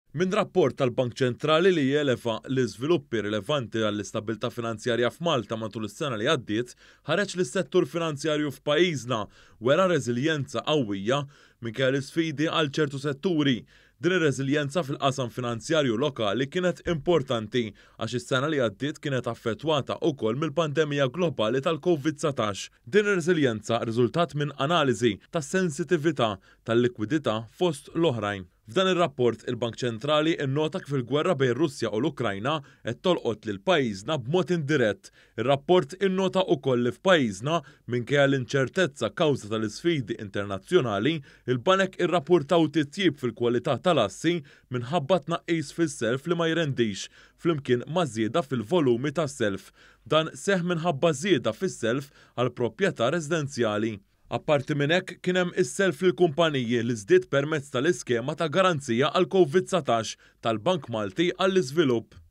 Min rapport tal-Bank Ċentrali li jeleva l-iżviluppi rilevanti għall-istabilità finanzjarja f'Malta matul is-sena li għaddiet, ħareġ li s-settur finanzjarju f'pajjiżna wera reżiljenza qawwija minkejja l-isfidi għal ċertu setturi. Din ir-reżiljenza fil-qasam finanzjarju lokali kienet importanti għax is-sena li għaddiet kienet affettwata wkoll mill-pandemija globali tal-COVID-19. Din ir-reżiljenza riżultat minn analiżi tas-sensitività tal-likwidità fost l-oħrajn. F'dan ir-rapport il-Bank Ċentrali innota kif il-gwerra bejn Russja u l-Ukrajna qed tolqot lil pajjiżna b'mod indirett. Ir-rapport innota wkoll li f'pajjiżna minkejja l-inċertezza kawża tal-isfidi internazzjonali, il-banek irrappurtaw titjib fil-kwalità tal-assi minħabba tnaqqis fis-self li ma jrendix flimkien ma' żieda fil-volumi tas-self. Dan seħħ minħabba żieda fis-self għal proprjetà residenzjali. Apparti minn hekk kien hemm is-self lill kumpaniji li żdied permezz tal-iskema ta' garanzija għal COVID-19 tal-Bank Malti għall-Iżvilupp.